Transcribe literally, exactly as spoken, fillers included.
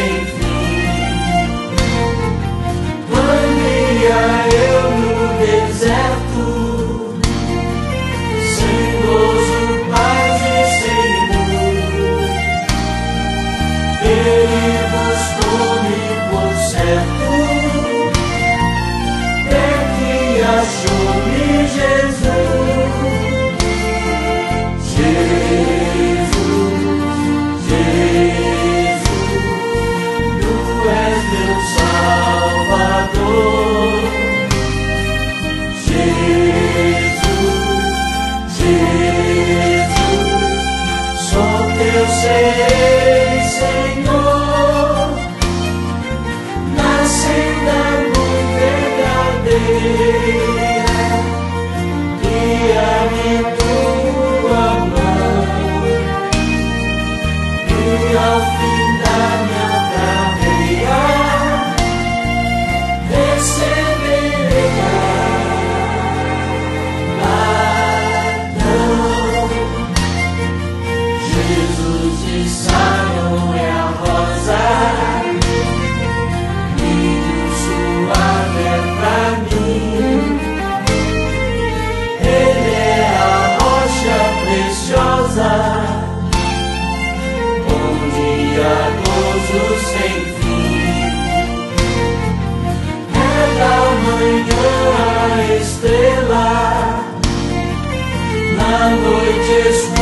sem fim. Quando ia eu no deserto, sem gozo, paz e sem luz, Ele buscou-me por certo, até que achou-me Jesus. Serei Senhor, na senda muito verdadeira, guia-me tua mão, e ao fim da minha carreira receberei perdão. Jesus de Sião é a rosa, lindo, suave é pra mim. Ele é a rocha preciosa, onde há gozo sem fim. É da manhã a estrela, na noite escura